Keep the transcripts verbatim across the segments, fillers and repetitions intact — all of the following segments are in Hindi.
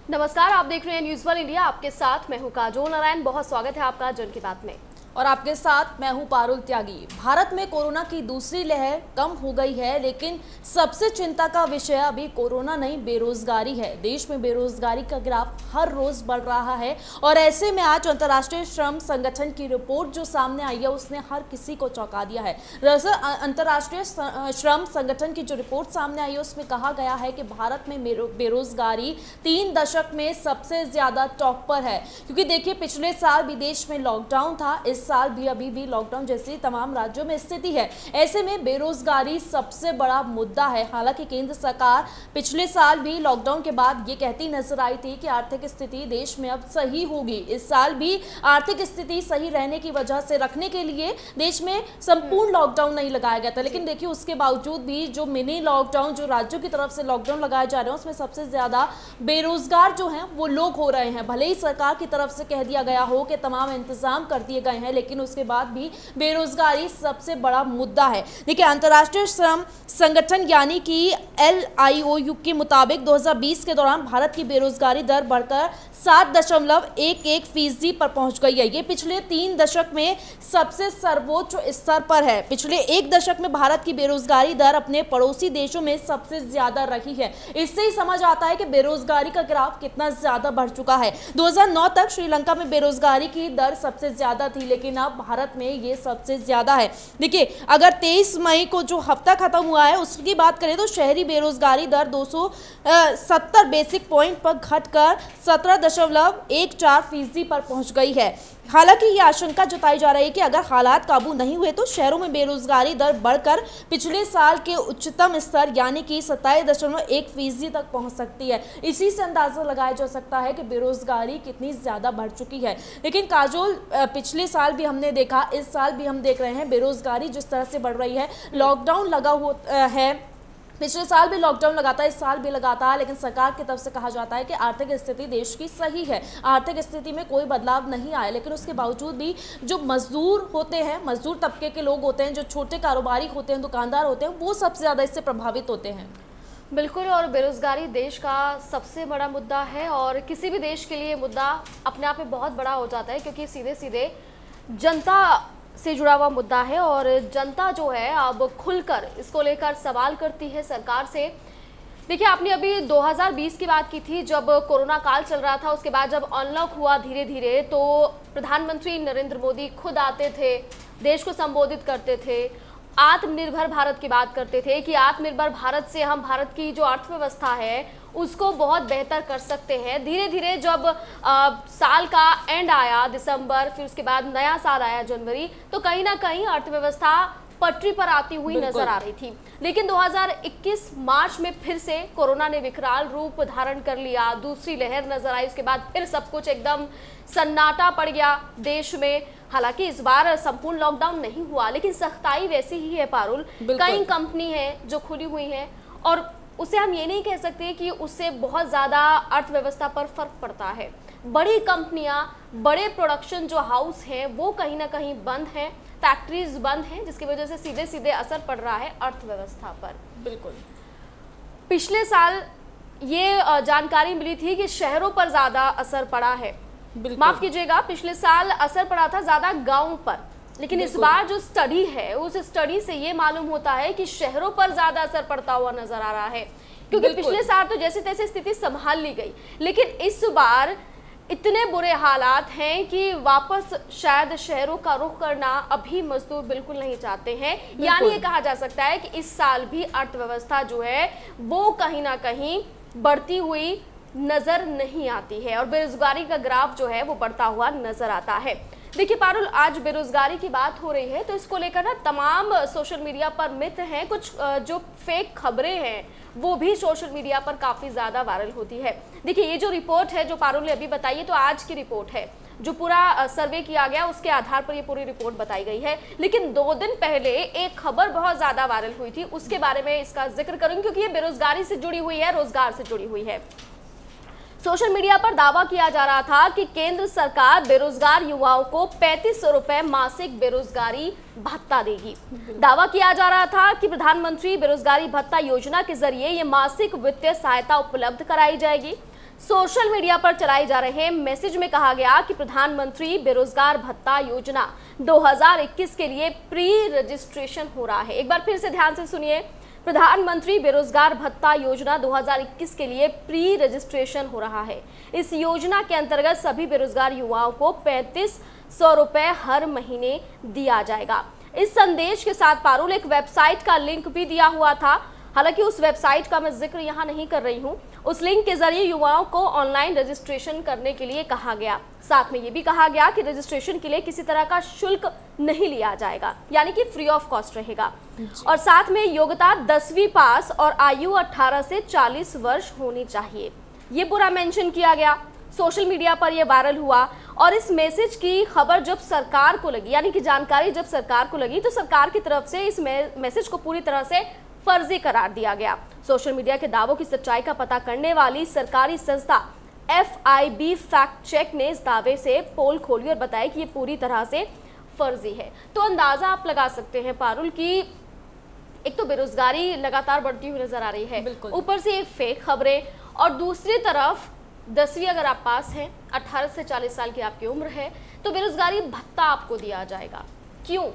नमस्कार, आप देख रहे हैं न्यूज़ वन इंडिया। आपके साथ मैं हूं काजोल नारायण। बहुत स्वागत है आपका जन की बात में। और आपके साथ मैं हूं पारुल त्यागी। भारत में कोरोना की दूसरी लहर कम हो गई है, लेकिन सबसे चिंता का विषय अभी कोरोना नहीं, बेरोजगारी है। देश में बेरोजगारी का ग्राफ हर रोज बढ़ रहा है और ऐसे में आज अंतर्राष्ट्रीय श्रम संगठन की रिपोर्ट जो सामने आई है उसने हर किसी को चौंका दिया है। दरअसल अंतर्राष्ट्रीय श्रम संगठन की जो रिपोर्ट सामने आई है उसमें कहा गया है कि भारत में बेरोजगारी तीन दशक में सबसे ज्यादा टॉप पर है, क्योंकि देखिए पिछले साल भी देश में लॉकडाउन था, इस साल भी अभी भी लॉकडाउन जैसी तमाम राज्यों में स्थिति है। ऐसे में बेरोजगारी सबसे बड़ा मुद्दा है। हालांकि केंद्र सरकार पिछले साल भी लॉकडाउन के बाद ये कहती नजर आई थी कि आर्थिक स्थिति देश में अब सही होगी। इस साल भी आर्थिक स्थिति सही रहने की वजह से रखने के लिए देश में संपूर्ण लॉकडाउन नहीं लगाया गया था, लेकिन देखिए उसके बावजूद भी जो मिनी लॉकडाउन जो राज्यों की तरफ से लॉकडाउन लगाए जा रहे हैं उसमें सबसे ज्यादा बेरोजगार जो हैं वो लोग हो रहे हैं। भले ही सरकार की तरफ से कह दिया गया हो कि तमाम इंतजाम कर दिए गए हैं, लेकिन उसके बाद भी बेरोजगारी सबसे बड़ा मुद्दा है। देखिए अंतर्राष्ट्रीय श्रम संगठन यानी कि एल आई ओ यू के मुताबिक दो हज़ार बीस के दौरान भारत की बेरोजगारी दर बढ़कर सात दशमलव एक एक फीसदी पर पहुंच गई है। ये पिछले तीन दशक में सबसे सर्वोच्च स्तर पर है। पिछले एक दशक में भारत की बेरोजगारी दर अपने पड़ोसी देशों में सबसे ज्यादा रही है। इससे ही समझ आता है कि बेरोजगारी का ग्राफ कितना ज्यादा बढ़ चुका है। दो हज़ार नौ तक श्रीलंका में बेरोजगारी की दर सबसे ज्यादा थी, लेकिन अब भारत में ये सबसे ज्यादा है। देखिए अगर तेईस मई को जो हफ्ता खत्म हुआ है उसकी बात करें तो शहरी बेरोजगारी दर दो सौ सत्तर बेसिक पॉइंट पर घटकर सत्रह दशमलव एक चार फीसदी पर पहुंच गई है। हालांकि ये आशंका जताई जा रही है कि अगर हालात काबू नहीं हुए तो शहरों में बेरोजगारी दर बढ़कर पिछले साल के उच्चतम स्तर यानी कि सत्ताईस दशमलव एक फीसदी तक पहुंच सकती है। इसी से अंदाजा लगाया जा सकता है कि बेरोजगारी कितनी ज्यादा बढ़ चुकी है। लेकिन काजोल, पिछले साल भी हमने देखा, इस साल भी हम देख रहे हैं बेरोजगारी जिस तरह से बढ़ रही है। लॉकडाउन लगा हुआ है, पिछले साल भी लॉकडाउन लगाता है, इस साल भी लगाता है, लेकिन सरकार की तरफ से कहा जाता है कि आर्थिक स्थिति देश की सही है, आर्थिक स्थिति में कोई बदलाव नहीं आया। लेकिन उसके बावजूद भी जो मजदूर होते हैं, मजदूर तबके के लोग होते हैं, जो छोटे कारोबारी होते हैं, दुकानदार होते हैं, वो सबसे ज़्यादा इससे प्रभावित होते हैं। बिल्कुल, और बेरोजगारी देश का सबसे बड़ा मुद्दा है और किसी भी देश के लिए मुद्दा अपने आप में बहुत बड़ा हो जाता है, क्योंकि सीधे सीधे जनता से जुड़ा हुआ मुद्दा है और जनता जो है अब खुलकर इसको लेकर सवाल करती है सरकार से। देखिए आपने अभी दो हज़ार बीस की बात की थी, जब कोरोना काल चल रहा था, उसके बाद जब अनलॉक हुआ धीरे धीरे तो प्रधानमंत्री नरेंद्र मोदी खुद आते थे, देश को संबोधित करते थे, आत्मनिर्भर भारत की बात करते थे कि आत्मनिर्भर भारत से हम भारत की जो अर्थव्यवस्था है उसको बहुत बेहतर कर सकते हैं। धीरे धीरे जब आ, साल का एंड आया दिसंबर, फिर उसके बाद नया साल आया जनवरी, तो कहीं ना कहीं अर्थव्यवस्था पटरी पर आती हुई नजर आ रही थी। लेकिन दो हज़ार इक्कीस मार्च में फिर से कोरोना ने विकराल रूप धारण कर लिया, दूसरी लहर नजर आई, उसके बाद फिर सब कुछ एकदम सन्नाटा पड़ गया देश में। हालांकि इस बार संपूर्ण लॉकडाउन नहीं हुआ, लेकिन सख्ताई वैसी ही है पारुल। कई कंपनी है जो खुली हुई है और उसे हम ये नहीं कह सकते कि उससे बहुत ज़्यादा अर्थव्यवस्था पर फर्क पड़ता है। बड़ी कंपनियां, बड़े प्रोडक्शन जो हाउस हैं वो कहीं ना कहीं बंद हैं, फैक्ट्रीज बंद हैं, जिसकी वजह से सीधे सीधे असर पड़ रहा है अर्थव्यवस्था पर। बिल्कुल, पिछले साल ये जानकारी मिली थी कि शहरों पर ज़्यादा असर पड़ा है, माफ कीजिएगा, पिछले साल असर पड़ा था ज़्यादा गाँव पर, लेकिन इस बार जो स्टडी है उस स्टडी से ये मालूम होता है कि शहरों पर ज्यादा असर पड़ता हुआ नजर आ रहा है, क्योंकि पिछले साल तो जैसे तैसे स्थिति संभाल ली गई, लेकिन इस बार इतने बुरे हालात हैं कि वापस शायद शहरों का रुख करना अभी मजदूर बिल्कुल नहीं चाहते हैं। यानी ये कहा जा सकता है कि इस साल भी अर्थव्यवस्था जो है वो कहीं ना कहीं बढ़ती हुई नजर नहीं आती है और बेरोजगारी का ग्राफ जो है वो बढ़ता हुआ नजर आता है। देखिए पारुल, आज बेरोजगारी की बात हो रही है तो इसको लेकर ना तमाम सोशल मीडिया पर मिथ हैं, कुछ जो फेक खबरें हैं वो भी सोशल मीडिया पर काफ़ी ज़्यादा वायरल होती है। देखिए ये जो रिपोर्ट है जो पारुल ने अभी बताई है तो आज की रिपोर्ट है, जो पूरा सर्वे किया गया उसके आधार पर ये पूरी रिपोर्ट बताई गई है। लेकिन दो दिन पहले एक खबर बहुत ज़्यादा वायरल हुई थी, उसके बारे में इसका जिक्र करूँगी क्योंकि ये बेरोजगारी से जुड़ी हुई है, रोजगार से जुड़ी हुई है। सोशल मीडिया पर दावा किया जा रहा था कि केंद्र सरकार बेरोजगार युवाओं को पैंतीस सौ रुपए मासिक बेरोजगारी भत्ता देगी। दावा किया जा रहा था कि प्रधानमंत्री बेरोजगारी भत्ता योजना के जरिए ये मासिक वित्तीय सहायता उपलब्ध कराई जाएगी। सोशल मीडिया पर चलाई जा रहे मैसेज में कहा गया कि प्रधानमंत्री बेरोजगार भत्ता योजना दो हज़ार इक्कीस के लिए प्री रजिस्ट्रेशन हो रहा है। एक बार फिर से ध्यान से सुनिए, प्रधानमंत्री बेरोजगार भत्ता योजना दो हज़ार इक्कीस के लिए प्री रजिस्ट्रेशन हो रहा है। इस योजना के अंतर्गत सभी बेरोजगार युवाओं को पैंतीस सौ रुपए हर महीने दिया जाएगा। इस संदेश के साथ पारुल एक वेबसाइट का लिंक भी दिया हुआ था। हालांकि उस वेबसाइट का मैं जिक्र यहाँ नहीं कर रही हूँ। उस लिंक के जरिए युवाओं को ऑनलाइन रजिस्ट्रेशन करने के लिए कहा गया। साथ में ये भी कहा गया कि रजिस्ट्रेशन के लिए किसी तरह का शुल्क नहीं लिया जाएगा, यानी कि फ्री ऑफ कॉस्ट रहेगा। और साथ में योग्यता दसवीं पास और आयु अठारह से चालीस वर्ष होनी चाहिए, ये पूरा मेंशन किया गया। सोशल मीडिया पर यह वायरल हुआ और इस मैसेज की खबर जब सरकार को लगी, यानी कि जानकारी जब सरकार को लगी, तो सरकार की तरफ से इस मैसेज को पूरी तरह से फर्जी करार दिया गया। सोशल मीडिया के दावों की सच्चाई का पता करने वाली सरकारी संस्था F I B fact check ने इस दावे से पोल खोली और बताया कि ये पूरी तरह से फर्जी है। तो अंदाजा आप लगा सकते हैं पारुल की एक तो बेरोजगारी लगातार बढ़ती हुई नजर आ रही है, ऊपर से ये फेक खबरें, और दूसरी तरफ दसवीं अगर आप पास हैं, अठारह से चालीस साल की आपकी उम्र है, तो बेरोजगारी भत्ता आपको दिया जाएगा। क्यों?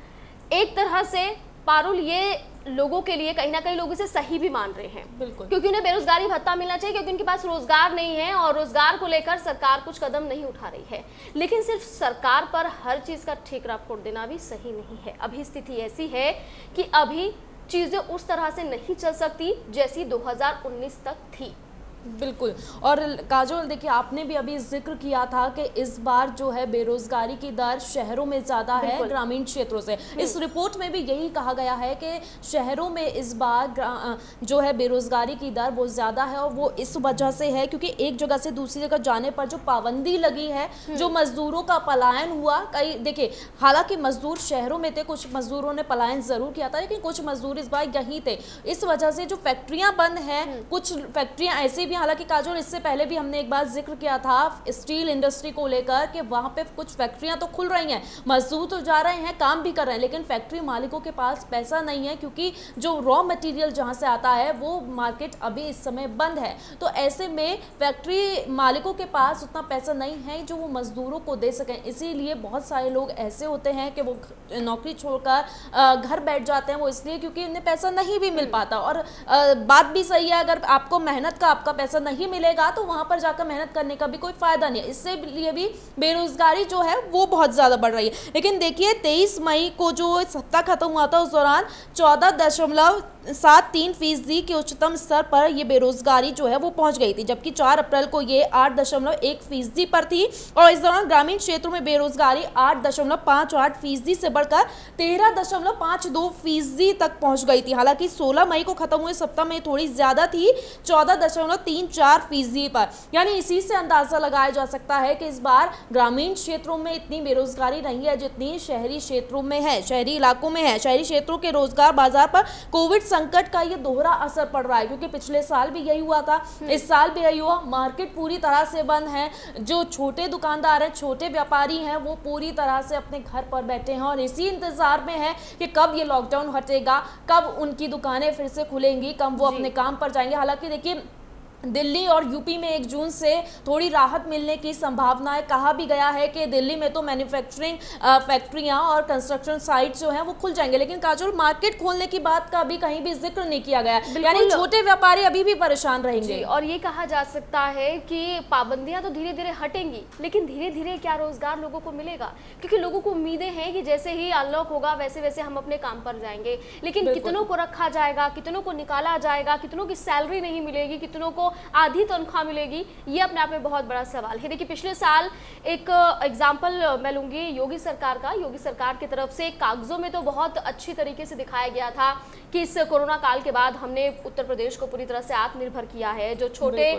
एक तरह से पारुल ये लोगों के लिए कहीं ना कहीं लोग इसे सही भी मान रहे हैं, बिल्कुल, क्योंकि उन्हें बेरोजगारी भत्ता मिलना चाहिए, क्योंकि उनके पास रोजगार नहीं है और रोजगार को लेकर सरकार कुछ कदम नहीं उठा रही है। लेकिन सिर्फ सरकार पर हर चीज का ठेकरा फोड़ देना भी सही नहीं है। अभी स्थिति ऐसी है कि अभी चीजें उस तरह से नहीं चल सकती जैसी दो हज़ार उन्नीस तक थी। बिल्कुल। और काजोल देखिए, आपने भी अभी जिक्र किया था कि इस बार जो है बेरोजगारी की दर शहरों में ज़्यादा है ग्रामीण क्षेत्रों से। इस रिपोर्ट में भी यही कहा गया है कि शहरों में इस बार जो है बेरोजगारी की दर वो ज़्यादा है, और वो इस वजह से है क्योंकि एक जगह से दूसरी जगह जाने पर जो पाबंदी लगी है, जो मजदूरों का पलायन हुआ। कई देखिए, हालांकि मजदूर शहरों में थे, कुछ मजदूरों ने पलायन ज़रूर किया था, लेकिन कुछ मजदूर इस बार यहीं थे। इस वजह से जो फैक्ट्रियाँ बंद हैं, कुछ फैक्ट्रियाँ ऐसी भी, हालांकि काजोल इससे पहले भी हमने एक बार जिक्र किया था स्टील इंडस्ट्री को लेकर कि वहां पे कुछ फैक्ट्रियां तो खुल रही हैं, मजदूर तो जा रहे हैं, काम भी कर रहे हैं, लेकिन फैक्ट्री मालिकों के पास पैसा नहीं है, क्योंकि जो रॉ मटेरियल जहां से आता है वो मार्केट अभी इस समय बंद है। तो ऐसे में फैक्ट्री मालिकों के पास उतना पैसा नहीं है जो वो मजदूरों को दे सकें। इसीलिए बहुत सारे लोग ऐसे होते हैं कि वो नौकरी छोड़कर घर बैठ जाते हैं, वो इसलिए क्योंकि उन्हें पैसा नहीं भी मिल पाता। और बात भी सही है, अगर आपको मेहनत का आपका पैसा नहीं मिलेगा तो वहां पर जाकर मेहनत करने का भी कोई फायदा नहीं है। इससे लिए भी बेरोजगारी जो है वो बहुत ज्यादा बढ़ रही है। लेकिन देखिए, तेईस मई को जो सप्ताह खत्म हुआ था उस दौरान चौदह दशमलव सात तीन फीसदी के उच्चतम स्तर पर ये बेरोजगारी जो है वो पहुंच गई थी, जबकि चार अप्रैल को ये आठ दशमलव एक फीसदी पर थी। और इस दौरान ग्रामीण क्षेत्रों में बेरोजगारी आठ दशमलव पाँच आठ फीसदी से बढ़कर तेरह दशमलव पाँच दो फीसदी तक पहुंच गई थी। हालांकि सोलह मई को खत्म हुए सप्ताह में थोड़ी ज्यादा थी, चौदह दशमलव तीन चार फीसदी पर। यानी इसी से अंदाजा लगाया जा सकता है कि इस बार ग्रामीण क्षेत्रों में इतनी बेरोजगारी नहीं है जितनी शहरी क्षेत्रों में है, शहरी इलाकों में है। शहरी क्षेत्रों के रोजगार बाजार पर कोविड संकट का ये दोहरा असर पड़ रहा है, क्योंकि पिछले साल भी यही हुआ था, इस साल भी यही हुआ। मार्केट पूरी तरह से बंद है, जो छोटे दुकानदार हैं, छोटे व्यापारी हैं, वो पूरी तरह से अपने घर पर बैठे हैं और इसी इंतजार में है कि कब ये लॉकडाउन हटेगा, कब उनकी दुकानें फिर से खुलेंगी, कब वो अपने काम पर जाएंगे। हालांकि देखिए, दिल्ली और यूपी में एक जून से थोड़ी राहत मिलने की संभावना है। कहा भी गया है कि दिल्ली में तो मैन्युफैक्चरिंग फैक्ट्रियां और कंस्ट्रक्शन साइट जो हैं वो खुल जाएंगे, लेकिन काजोल मार्केट खोलने की बात का अभी कहीं भी जिक्र नहीं किया गया, यानी छोटे व्यापारी अभी भी परेशान रहेंगे। और ये कहा जा सकता है कि पाबंदियां तो धीरे धीरे हटेंगी, लेकिन धीरे धीरे क्या रोजगार लोगों को मिलेगा? क्योंकि लोगों को उम्मीदें हैं कि जैसे ही अनलॉक होगा वैसे वैसे हम अपने काम पर जाएंगे, लेकिन कितनों को रखा जाएगा, कितनों को निकाला जाएगा, कितनों की सैलरी नहीं मिलेगी, कितनों को आधी तनख्वाह मिलेगी, ये अपने आप में बहुत बड़ा सवाल है। देखिए, पिछले साल एक एग्जाम्पल मैं लूंगी योगी सरकार का। योगी सरकार की तरफ से कागजों में तो बहुत अच्छी तरीके से दिखाया गया था कि इस कोरोना काल के बाद हमने उत्तर प्रदेश को पूरी तरह से आत्मनिर्भर किया है। जो छोटे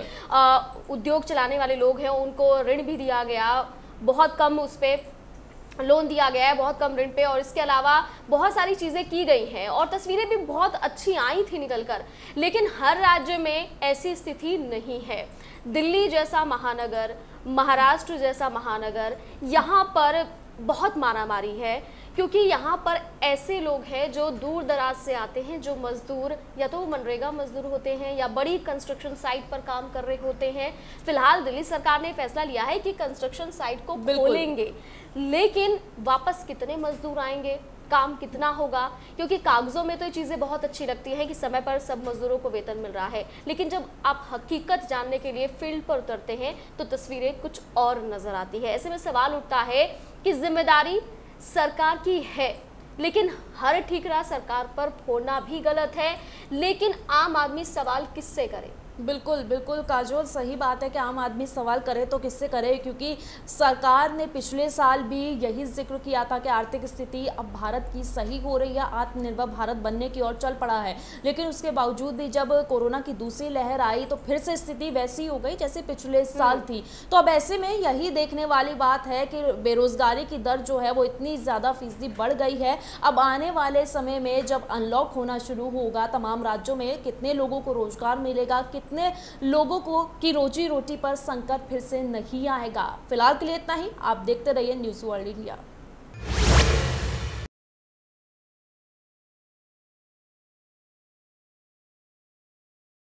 उद्योग चलाने वाले लोग हैं उनको ऋण भी दिया गया, बहुत कम उस पर लोन दिया गया है, बहुत कम ऋण पे, और इसके अलावा बहुत सारी चीज़ें की गई हैं और तस्वीरें भी बहुत अच्छी आई थी निकलकर। लेकिन हर राज्य में ऐसी स्थिति नहीं है। दिल्ली जैसा महानगर, महाराष्ट्र जैसा महानगर, यहाँ पर बहुत मारामारी है, क्योंकि यहाँ पर ऐसे लोग हैं जो दूर दराज से आते हैं, जो मजदूर या तो मनरेगा मजदूर होते हैं या बड़ी कंस्ट्रक्शन साइट पर काम कर रहे होते हैं। फिलहाल दिल्ली सरकार ने फैसला लिया है कि कंस्ट्रक्शन साइट को खोलेंगे, लेकिन वापस कितने मजदूर आएंगे, काम कितना होगा, क्योंकि कागजों में तो ये चीज़ें बहुत अच्छी लगती हैं कि समय पर सब मजदूरों को वेतन मिल रहा है, लेकिन जब आप हकीकत जानने के लिए फील्ड पर उतरते हैं तो तस्वीरें कुछ और नजर आती है। ऐसे में सवाल उठता है कि जिम्मेदारी सरकार की है, लेकिन हर ठीकरा सरकार पर फोड़ना भी गलत है, लेकिन आम आदमी सवाल किससे करे? बिल्कुल बिल्कुल काजोल, सही बात है कि आम आदमी सवाल करे तो किससे करे, क्योंकि सरकार ने पिछले साल भी यही जिक्र किया था कि आर्थिक स्थिति अब भारत की सही हो रही है, आत्मनिर्भर भारत बनने की ओर चल पड़ा है। लेकिन उसके बावजूद भी जब कोरोना की दूसरी लहर आई तो फिर से स्थिति वैसी हो गई जैसे पिछले साल थी। तो अब ऐसे में यही देखने वाली बात है कि बेरोजगारी की दर जो है वो इतनी ज़्यादा फीसदी बढ़ गई है। अब आने वाले समय में जब अनलॉक होना शुरू होगा तमाम राज्यों में, कितने लोगों को रोजगार मिलेगा, कितने लोगों को की रोजी रोटी पर संकट फिर से नहीं आएगा। फिलहाल के लिए इतना ही। आप देखते रहिए न्यूज़ वर्ल्ड इंडिया।